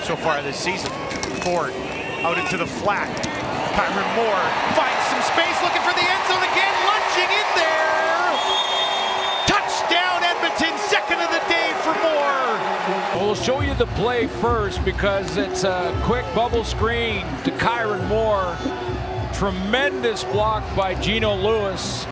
so far this season. Ford out into the flat. Kyran Moore finds some space, looking for the end zone again, lunging in there. Touchdown Edmonton, second of the day for Moore. We'll show you the play first because it's a quick bubble screen to Kyran Moore. Tremendous block by Gino Lewis.